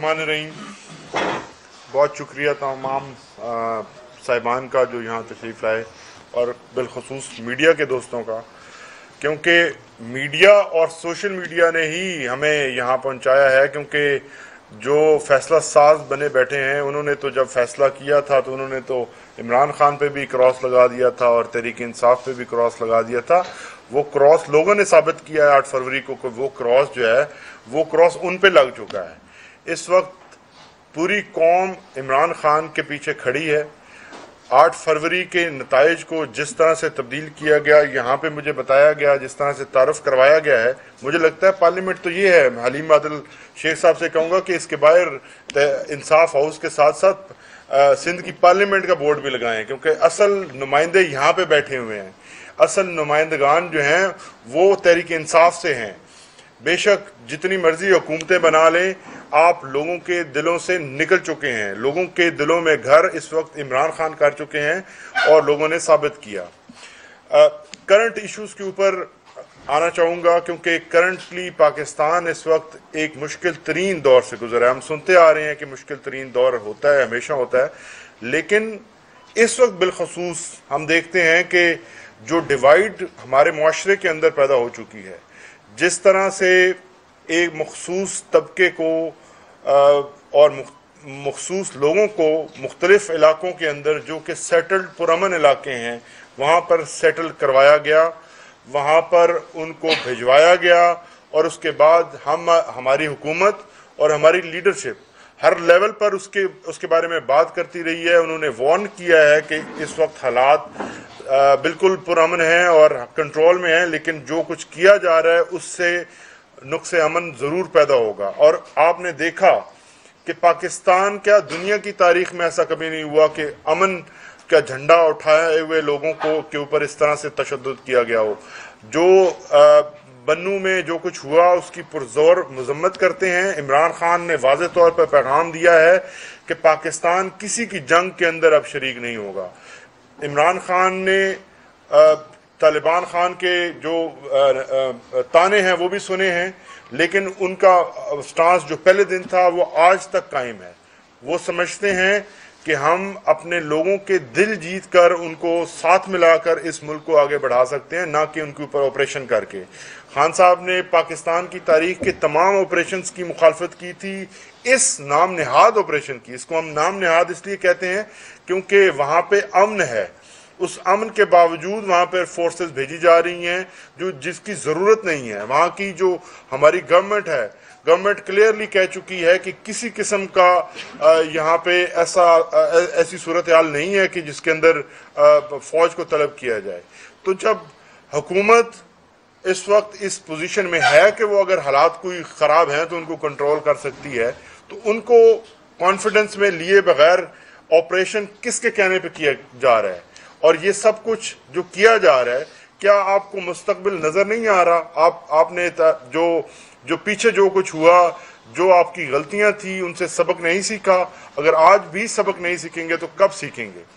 बिस्मिल्लाहिर्रहमानिर्रहीम। बहुत शुक्रिया तमाम साहिबान का जो यहाँ तशरीफ़ लाए और बिलखसूस मीडिया के दोस्तों का, क्योंकि मीडिया और सोशल मीडिया ने ही हमें यहाँ पहुँचाया है। क्योंकि जो फैसला साज बने बैठे हैं उन्होंने तो जब फैसला किया था तो उन्होंने तो इमरान खान पे भी क्रॉस लगा दिया था और तहरीक इंसाफ पे भी क्रॉस लगा दिया था। वो क्रॉस लोगों ने साबित किया है 8 फरवरी को कि वो क्रॉस जो है वो क्रॉस उन पे लग चुका है। इस वक्त पूरी कौम इमरान खान के पीछे खड़ी है। 8 फरवरी के नताइज को जिस तरह से तब्दील किया गया, यहाँ पे मुझे बताया गया, जिस तरह से तारुफ करवाया गया है, मुझे लगता है पार्लियामेंट तो ये है। हलीम आदिल शेख साहब से कहूँगा कि इसके बाहर इंसाफ हाउस के साथ साथ सिंध की पार्लियामेंट का बोर्ड भी लगाएं, क्योंकि असल नुमाइंदे यहाँ पे बैठे हुए हैं। असल नुमाइंदगान जो हैं वो तहरीक इंसाफ से हैं। बेशक जितनी मर्जी हुकूमतें बना लें, आप लोगों के दिलों से निकल चुके हैं। लोगों के दिलों में घर इस वक्त इमरान खान कर चुके हैं और लोगों ने साबित किया। करंट इश्यूज के ऊपर आना चाहूँगा, क्योंकि करंटली पाकिस्तान इस वक्त एक मुश्किल तरीन दौर से गुजर रहा है। हम सुनते आ रहे हैं कि मुश्किल तरीन दौर होता है, हमेशा होता है, लेकिन इस वक्त बिलखसूस हम देखते हैं कि जो डिवाइड हमारे मुआशरे के अंदर पैदा हो चुकी है, जिस तरह से एक मखसूस तबके को और मखसूस लोगों को मुख्तलिफ इलाकों के अंदर जो कि सेटल्ड पुरअमन इलाके हैं वहाँ पर सेटल करवाया गया, वहाँ पर उनको भिजवाया गया और उसके बाद हमारी हुकूमत और हमारी लीडरशिप हर लेवल पर उसके बारे में बात करती रही है। उन्होंने वार्न किया है कि इस वक्त हालात बिल्कुल पुरअमन हैं और कंट्रोल में हैं, लेकिन जो कुछ किया जा रहा है उससे नुक्से अमन ज़रूर पैदा होगा। और आपने देखा कि पाकिस्तान क्या दुनिया की तारीख में ऐसा कभी नहीं हुआ कि अमन का झंडा उठाए हुए लोगों के ऊपर इस तरह से तशद्दुद किया गया हो। जो बन्नू में जो कुछ हुआ उसकी पुरजोर मजम्मत करते हैं। इमरान खान ने वाज़ेह तौर पर पैगाम दिया है कि पाकिस्तान किसी की जंग के अंदर अब शरीक नहीं होगा। इमरान खान ने तालिबान खान के जो ताने हैं वो भी सुने हैं, लेकिन उनका स्टांस जो पहले दिन था वो आज तक कायम है। वो समझते हैं कि हम अपने लोगों के दिल जीत कर उनको साथ मिलाकर इस मुल्क को आगे बढ़ा सकते हैं, ना कि उनके ऊपर ऑपरेशन करके। खान साहब ने पाकिस्तान की तारीख के तमाम ऑपरेशंस की मुखालफत की थी, इस नाम नेहाद ऑपरेशन की। इसको हम नाम नेहाद इसलिए कहते हैं क्योंकि वहाँ पे अमन है। उस अमन के बावजूद वहाँ पर फोर्सेस भेजी जा रही हैं जो जिसकी ज़रूरत नहीं है। वहाँ की जो हमारी गवर्नमेंट है, गवर्नमेंट क्लियरली कह चुकी है कि किसी किस्म का यहाँ पे ऐसी सूरत हाल नहीं है कि जिसके अंदर फ़ौज को तलब किया जाए। तो जब हुकूमत इस वक्त इस पोजीशन में है कि वो अगर हालात कोई ख़राब हैं तो उनको कंट्रोल कर सकती है, तो उनको कॉन्फिडेंस में लिए बगैर ऑपरेशन किसके कहने पे किया जा रहा है और ये सब कुछ जो किया जा रहा है, क्या आपको मुस्तकबिल नज़र नहीं आ रहा? आपने जो पीछे जो कुछ हुआ, जो आपकी गलतियां थी, उनसे सबक नहीं सीखा। अगर आज भी सबक नहीं सीखेंगे तो कब सीखेंगे?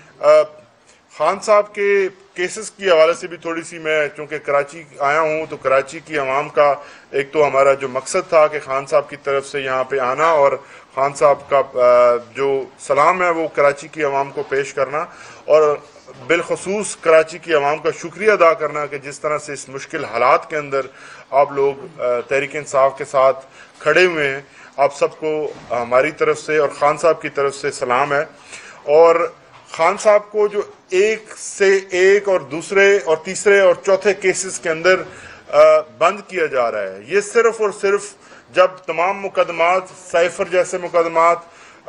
खान साहब के केसेस की हवाले से भी थोड़ी सी, मैं चूँकि कराची आया हूँ तो कराची की आवाम का एक तो हमारा जो मकसद था कि खान साहब की तरफ से यहाँ पे आना और खान साहब का जो सलाम है वो कराची की आवाम को पेश करना और बिलखसूस कराची की आवाम का शुक्रिया अदा करना कि जिस तरह से इस मुश्किल हालात के अंदर आप लोग तहरीक इंसाफ के साथ खड़े हुए हैं। आप सबको हमारी तरफ से और ख़ान साहब की तरफ से सलाम है। और ख़ान साहब को जो एक से एक और दूसरे और तीसरे और चौथे केसेस के अंदर बंद किया जा रहा है, ये सिर्फ और सिर्फ जब तमाम मुकदमात, साइफर जैसे मुकदमात,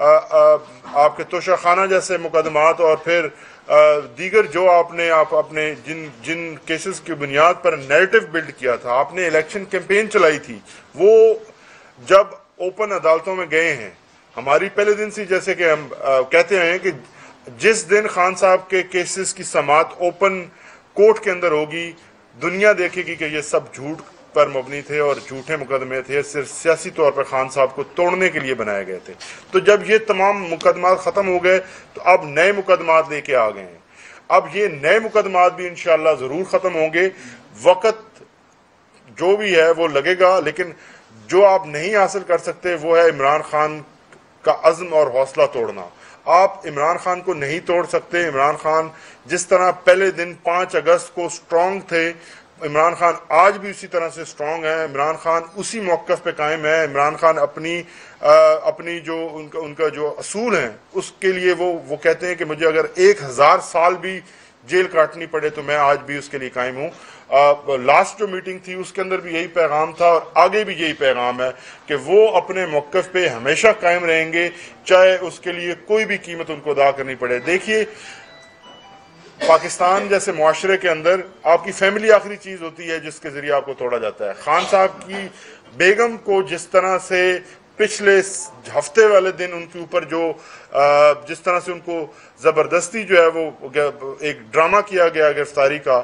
आपके तोशाखाना जैसे मुकदमात और फिर दीगर जो आपने अपने जिन केसेस की बुनियाद पर नैरेटिव बिल्ड किया था, आपने इलेक्शन कैंपेन चलाई थी, वो जब ओपन अदालतों में गए हैं, हमारी पहले दिन से जैसे कि हम कहते हैं कि जिस दिन खान साहब के केसेस की समाअत ओपन कोर्ट के अंदर होगी, दुनिया देखेगी कि ये सब झूठ पर मबनी थे और झूठे मुकदमे थे, सिर्फ सियासी तौर पर खान साहब को तोड़ने के लिए बनाए गए थे। तो जब ये तमाम मुकदमात ख़त्म हो गए तो अब नए मुकदमात लेके आ गए हैं। अब ये नए मुकदमात भी इंशाअल्लाह ज़रूर ख़त्म होंगे। वक़्त जो भी है वो लगेगा, लेकिन जो आप नहीं हासिल कर सकते वो है इमरान खान का अज़्म और हौसला तोड़ना। आप इमरान खान को नहीं तोड़ सकते। इमरान खान जिस तरह पहले दिन 5 अगस्त को स्ट्रांग थे, इमरान खान आज भी उसी तरह से स्ट्रांग है। इमरान खान उसी मौक़िफ़ पे कायम है। इमरान खान अपनी जो उनका जो असूल हैं उसके लिए वो कहते हैं कि मुझे अगर 1000 साल भी जेल काटनी पड़े तो मैं आज भी उसके लिए कायम हूँ। लास्ट जो मीटिंग थी उसके अंदर भी यही पैगाम था और आगे भी यही पैगाम है कि वो अपने मौक़िफ़ पे हमेशा कायम रहेंगे, चाहे उसके लिए कोई भी कीमत उनको अदा करनी पड़े। देखिए, पाकिस्तान जैसे मुआशरे के अंदर आपकी फैमिली आखिरी चीज़ होती है जिसके ज़रिए आपको तोड़ा जाता है। खान साहब की बेगम को जिस तरह से पिछले हफ्ते वाले दिन उनके ऊपर जो जिस तरह से उनको ज़बरदस्ती जो है वो एक ड्रामा किया गया गिरफ्तारी का,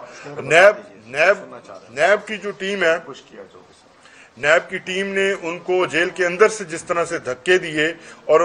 नैब की जो टीम है, नैब की टीम ने उनको जेल के अंदर से जिस तरह से धक्के दिए और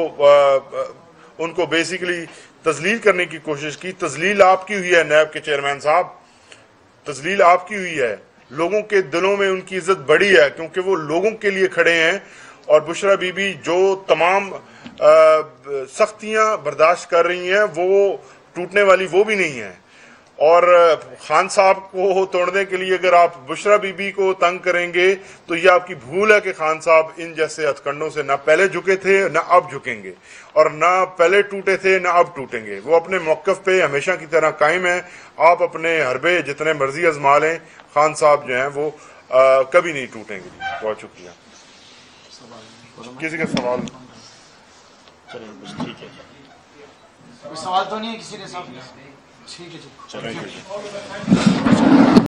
उनको बेसिकली तजलील करने की कोशिश की। तजलील आपकी हुई है नैब के चेयरमैन साहब, तजलील आपकी हुई है। लोगों के दिलों में उनकी इज्जत बढ़ी है क्योंकि वो लोगों के लिए खड़े हैं। और बुशरा बीबी जो तमाम सख्तियां बर्दाश्त कर रही हैं वो टूटने वाली वो भी नहीं है। और खान साहब को तोड़ने के लिए अगर आप बुशरा बीबी को तंग करेंगे तो ये आपकी भूल है कि खान साहब इन जैसे हथकंडों से ना पहले झुके थे ना अब झुकेंगे, और ना पहले टूटे थे ना अब टूटेंगे। वो अपने मौक़िफ़ पे हमेशा की तरह कायम है। आप अपने हरबे जितने मर्जी आजमा लें, खान साहब जो हैं वो कभी नहीं टूटेंगे। बहुत शुक्रिया। किसी का सवाल? चलिए ठीक है, कोई सवाल तो नहीं है किसी के साथ? ठीक है जी, चलिए।